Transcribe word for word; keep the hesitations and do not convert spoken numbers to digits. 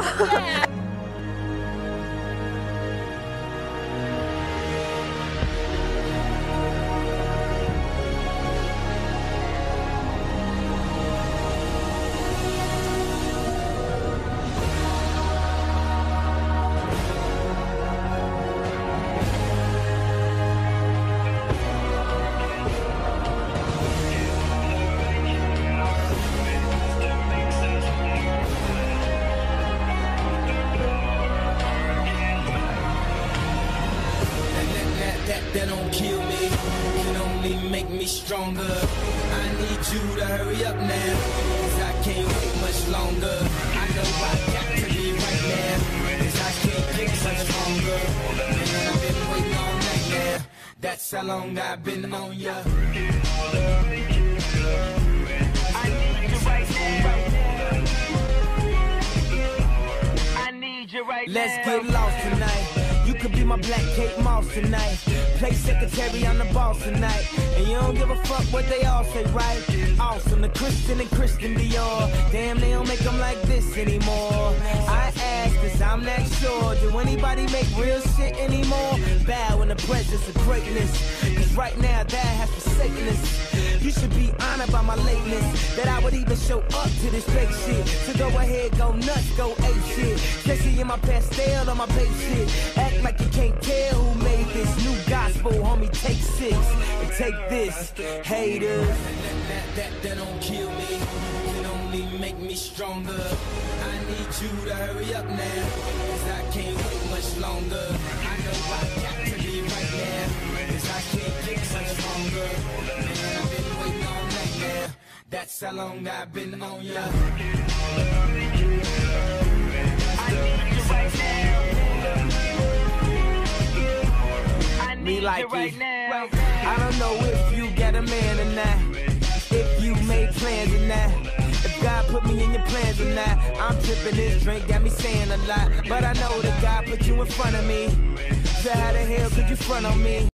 Yeah. That don't kill me, can only make me stronger. I need you to hurry up now, cause I can't wait much longer. I know I got to be right now, cause I can't get much longer. Man, I've been waiting all night now, that's how long I've been on ya. I need you right now, I need you right now. Let's get lost tonight. You could be my black Kate Moss tonight. Play secretary, I'm the boss tonight. And you don't give a fuck what they all say, right? Awesome, the Christian and Christian Dior. Damn, they don't make them like this anymore. I ask, cause I'm not sure. Do anybody make real shit anymore? Bow in the presence of greatness, cause right now that has forsaken us. You should be honored by my lateness, that I would even show up to this fake shit. So go ahead, go nuts, go ape shit. Especially in my pastel on my babe shit. Act like you can't tell who made this new gospel, homie. Take six and take this, haters. That, that, that, that don't kill me, can only make me stronger. I need you to hurry up now, cause I can't wait much longer. I know I got to be right now, cause I can't get much longer. Man, I've been waiting all night now, that's how long I've been on ya. I need you right now. Me like it right now. I don't know if you got a man or not, if you made plans or not, if God put me in your plans or not. I'm tripping, this drink got me saying a lot, but I know that God put you in front of me. So how the hell could you front on me?